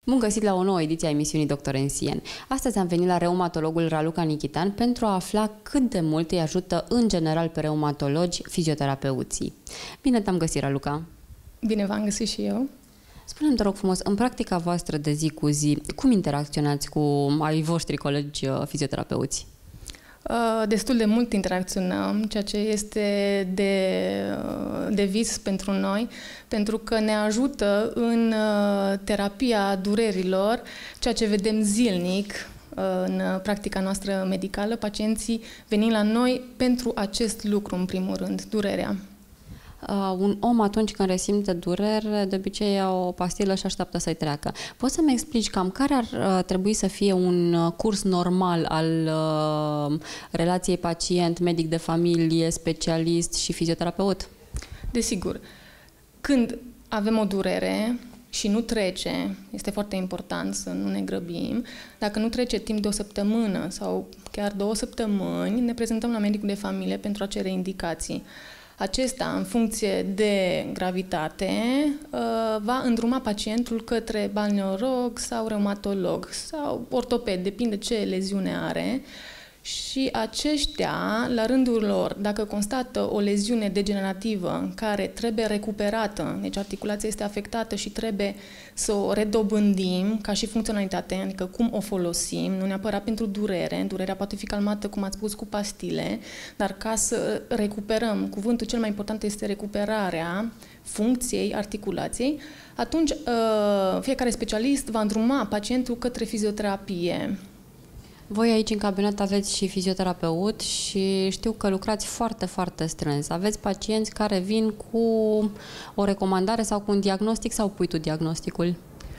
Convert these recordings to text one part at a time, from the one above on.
Bun găsit la o nouă ediție a emisiunii Dr. NCN. Astăzi am venit la reumatologul Raluca Nichitan pentru a afla cât de mult îi ajută în general pe reumatologi fizioterapeuții. Bine te-am găsit, Raluca! Bine v-am găsit și eu! Spune-mi, te rog frumos, în practica voastră de zi cu zi, cum interacționați cu ai voștri colegi fizioterapeuți? Destul de mult interacționăm, ceea ce este de vis pentru noi, pentru că ne ajută în terapia durerilor, ceea ce vedem zilnic în practica noastră medicală, pacienții venind la noi pentru acest lucru, în primul rând, durerea. Un om atunci când resimte durere, de obicei ia o pastilă și așteaptă să-i treacă. Poți să-mi explici cam care ar trebui să fie un curs normal al relației pacient-medic de familie, specialist și fizioterapeut? Desigur. Când avem o durere și nu trece, este foarte important să nu ne grăbim, dacă nu trece timp de o săptămână sau chiar 2 săptămâni, ne prezentăm la medicul de familie pentru a cere indicații. Acesta, în funcție de gravitate, va îndruma pacientul către balneolog sau reumatolog sau ortoped, depinde ce leziune are. Și aceștia, la rândul lor, dacă constată o leziune degenerativă care trebuie recuperată, deci articulația este afectată și trebuie să o redobândim ca și funcționalitate, adică cum o folosim, nu neapărat pentru durere, durerea poate fi calmată, cum ați spus, cu pastile, dar ca să recuperăm, cuvântul cel mai important este recuperarea funcției articulației, atunci fiecare specialist va îndruma pacientul către fizioterapie. Voi aici în cabinet aveți și fizioterapeut și știu că lucrați foarte, foarte strâns. Aveți pacienți care vin cu o recomandare sau cu un diagnostic sau pui tu diagnosticul?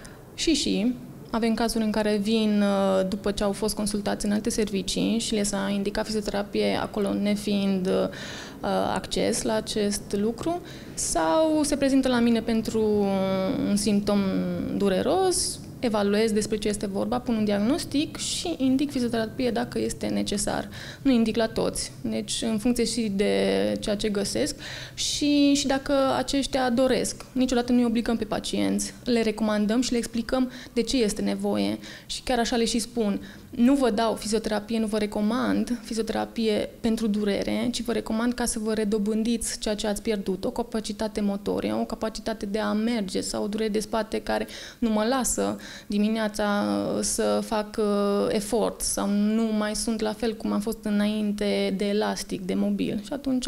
Și. Avem cazuri în care vin după ce au fost consultați în alte servicii și le s-a indicat fizioterapie acolo nefiind acces la acest lucru sau se prezintă la mine pentru un simptom dureros, evaluez despre ce este vorba, pun un diagnostic și indic fizioterapie dacă este necesar. Nu indic la toți, deci în funcție și de ceea ce găsesc și dacă aceștia doresc. Niciodată nu îi obligăm pe pacienți, le recomandăm și le explicăm de ce este nevoie și chiar așa le și spun. Nu vă dau fizioterapie, nu vă recomand fizioterapie pentru durere, ci vă recomand ca să vă redobândiți ceea ce ați pierdut, o capacitate motorie, o capacitate de a merge sau o durere de spate care nu mă lasă dimineața să fac efort sau nu mai sunt la fel cum am fost înainte de elastic, de mobil. Și atunci,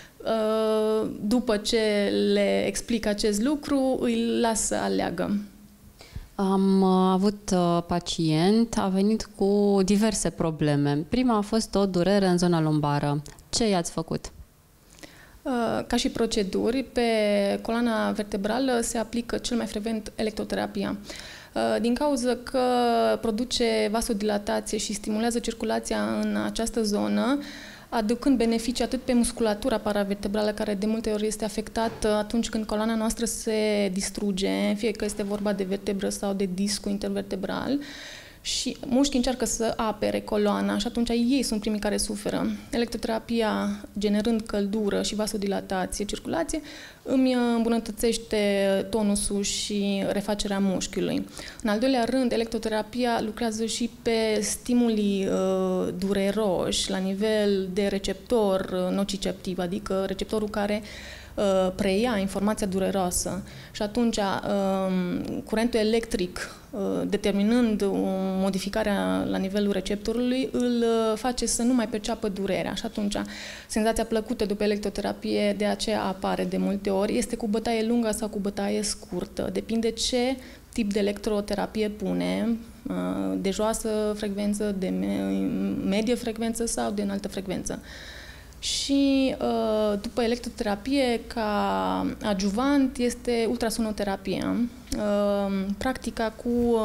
după ce le explic acest lucru, îi las să aleagă. Am avut pacient, a venit cu diverse probleme. Prima a fost o durere în zona lombară. Ce i-ați făcut? Ca și proceduri, pe coloana vertebrală se aplică cel mai frecvent electroterapia. Din cauza că produce vasodilatație și stimulează circulația în această zonă, aducând beneficii atât pe musculatura paravertebrală, care de multe ori este afectată atunci când coloana noastră se distruge, fie că este vorba de vertebră sau de discul intervertebral, și mușchii încearcă să apere coloana și atunci ei sunt primii care suferă. Electroterapia, generând căldură și vasodilatație, circulație, îmi îmbunătățește tonusul și refacerea mușchiului. În al doilea rând, electroterapia lucrează și pe stimuli dureroși la nivel de receptor nociceptiv, adică receptorul care preia informația dureroasă și atunci curentul electric, determinând o modificare la nivelul receptorului, îl face să nu mai perceapă durerea și atunci senzația plăcută după electroterapie de aceea apare de multe ori, este cu bătaie lungă sau cu bătaie scurtă, depinde ce tip de electroterapie pune, de joasă frecvență, de medie frecvență sau de înaltă frecvență. Și după electroterapie, ca adjuvant, este ultrasonoterapia. Practica cu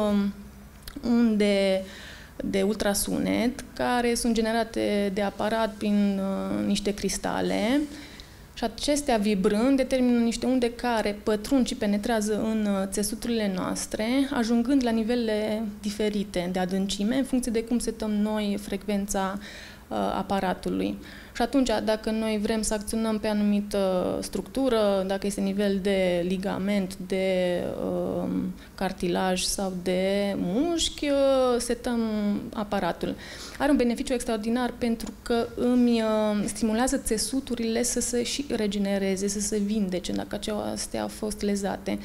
unde de ultrasunet, care sunt generate de aparat prin niște cristale și acestea vibrând determină niște unde care pătrund și penetrează în țesuturile noastre, ajungând la nivele diferite de adâncime, în funcție de cum setăm noi frecvența aparatului. Și atunci, dacă noi vrem să acționăm pe anumită structură, dacă este nivel de ligament, de cartilaj sau de mușchi, setăm aparatul. Are un beneficiu extraordinar pentru că îmi stimulează țesuturile să se și regenereze, să se vindece dacă acestea au fost lezate.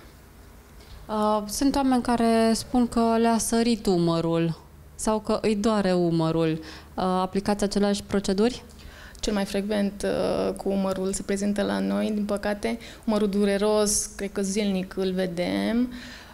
Sunt oameni care spun că le-a sărit umărul sau că îi doare umărul. Aplicați aceleași proceduri? Cel mai frecvent cu umărul se prezintă la noi, din păcate. Umărul dureros, cred că zilnic îl vedem.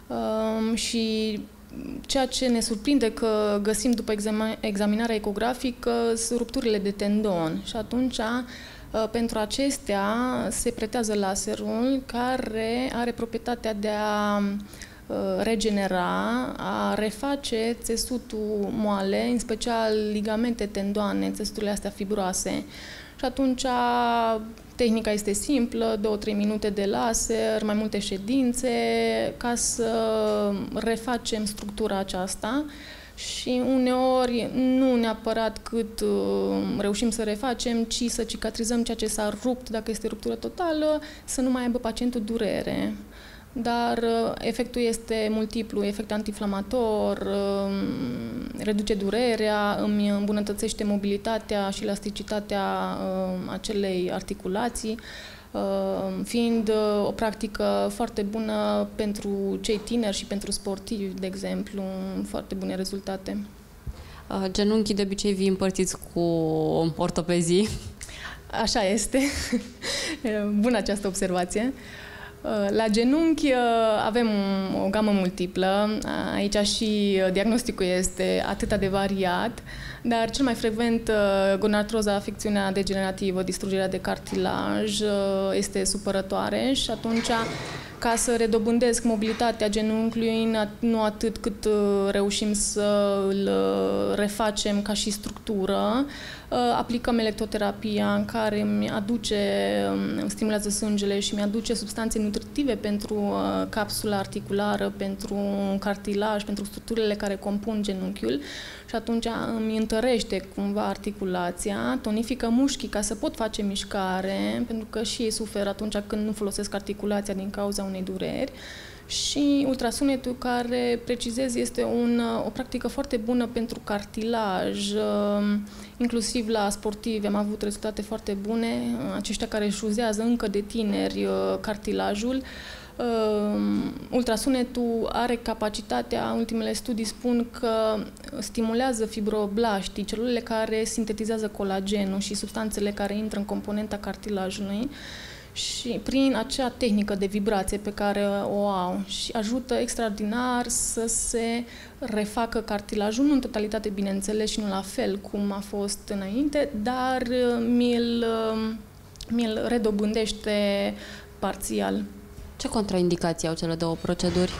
Și ceea ce ne surprinde că găsim după examinarea ecografică sunt rupturile de tendon. Și atunci, pentru acestea, se pretează laserul care are proprietatea de a regenera, a reface țesutul moale, în special ligamente, tendoane, țesuturile astea fibroase. Și atunci tehnica este simplă, 2-3 minute de laser, mai multe ședințe, ca să refacem structura aceasta. Și uneori nu neapărat cât reușim să refacem, ci să cicatrizăm ceea ce s-a rupt, dacă este ruptură totală, să nu mai aibă pacientul durere. Dar efectul este multiplu, efect antiinflamator, reduce durerea, îmi îmbunătățește mobilitatea și elasticitatea acelei articulații, fiind o practică foarte bună pentru cei tineri și pentru sportivi, de exemplu, foarte bune rezultate. Genunchii de obicei vii împărțiți cu ortopezii. Așa este. Bună această observație. La genunchi avem o gamă multiplă, aici și diagnosticul este atât de variat, dar cel mai frecvent gonartroza, afecțiunea degenerativă, distrugerea de cartilaj este supărătoare și atunci ca să redobândesc mobilitatea genunchiului, nu atât cât reușim să îl refacem ca și structură, aplicăm electroterapia în care îmi stimulează sângele și mi-aduce substanțe nutritive pentru capsula articulară, pentru cartilaj, pentru structurile care compun genunchiul și atunci îmi întărește cumva articulația, tonifică mușchii ca să pot face mișcare, pentru că și ei suferă atunci când nu folosesc articulația din cauza unei dureri. Și ultrasunetul, care, precizez, este o practică foarte bună pentru cartilaj, inclusiv la sportivi am avut rezultate foarte bune, aceștia care își uzează încă de tineri cartilajul. Ultrasunetul are capacitatea, ultimele studii spun că stimulează fibroblaștii, celulele care sintetizează colagenul și substanțele care intră în componenta cartilajului, și prin acea tehnică de vibrație pe care o au și ajută extraordinar să se refacă cartilajul, nu în totalitate, bineînțeles, și nu la fel cum a fost înainte, dar mi-l redobândește parțial. Ce contraindicații au cele două proceduri?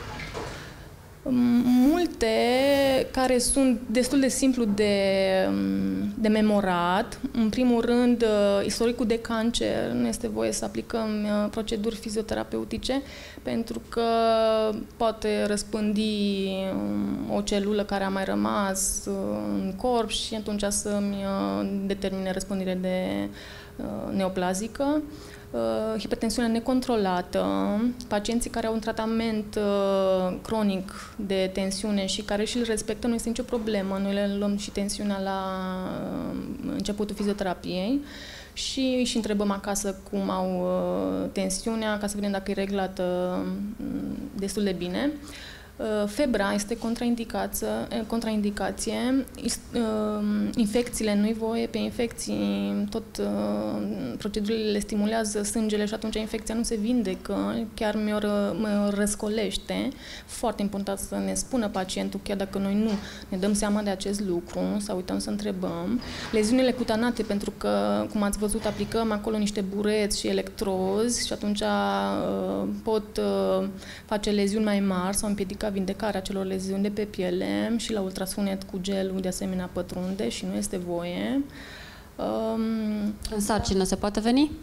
Multe care sunt destul de simplu de memorat. În primul rând, istoricul de cancer. Nu este voie să aplicăm proceduri fizioterapeutice pentru că poate răspândi o celulă care a mai rămas în corp și atunci să-mi determine răspândire de neoplazică. Hipertensiunea necontrolată, pacienții care au un tratament cronic de tensiune și care și îl respectă, nu este nicio problemă. Noi le luăm și tensiunea la începutul fizioterapiei și își întrebăm acasă cum au tensiunea, ca să vedem dacă e reglată destul de bine. Febra este contraindicație, infecțiile, nu-i voie pe infecții, tot procedurile le stimulează sângele și atunci infecția nu se vindecă, chiar mă răscolește. Foarte important să ne spună pacientul, chiar dacă noi nu ne dăm seama de acest lucru, sau uităm să întrebăm. Leziunile cutanate, pentru că, cum ați văzut, aplicăm acolo niște bureți și electrozi și atunci pot face leziuni mai mari sau împiedica vindecarea celor leziuni de pe piele și la ultrasunet cu gelul de asemenea pătrunde și nu este voie. În sarcină se poate veni?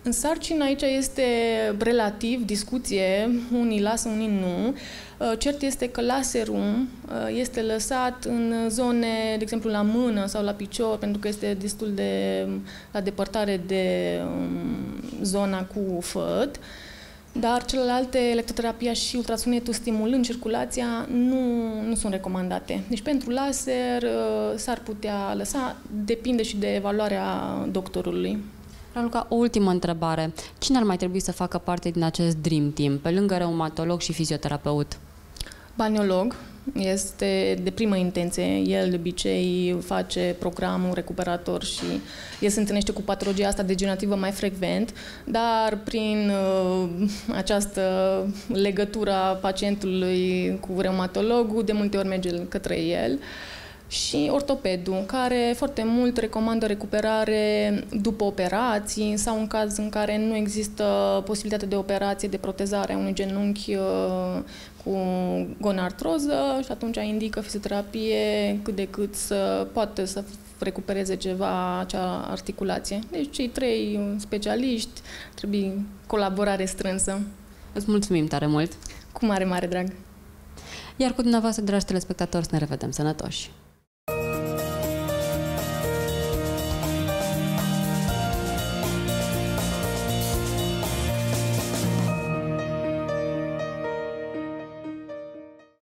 În sarcină aici este relativ discuție, unii lasă, unii nu. Cert este că laserul este lăsat în zone, de exemplu la mână sau la picior, pentru că este destul de la depărtare de zona cu făt. Dar celelalte, electroterapia și ultrasonetul stimulând circulația, nu sunt recomandate. Deci pentru laser s-ar putea lăsa, depinde și de evaluarea doctorului. Raluca, o ultimă întrebare. Cine ar mai trebui să facă parte din acest Dream Team, pe lângă reumatolog și fizioterapeut? Balneolog este de primă intenție. El de obicei face programul recuperator și el se întâlnește cu patologia asta degenerativă mai frecvent, dar prin această legătură a pacientului cu reumatologul, de multe ori merge către el. Și ortopedul, care foarte mult recomandă recuperare după operații sau în caz în care nu există posibilitatea de operație, de protezare a unui genunchi cu gonartroză și atunci indică fizioterapie cât de cât să poată să recupereze ceva acea articulație. Deci cei trei specialiști trebuie colaborare strânsă. Îți mulțumim tare mult! Cu mare, mare drag! Iar cu dumneavoastră, dragi telespectatori, să ne revedem sănătoși!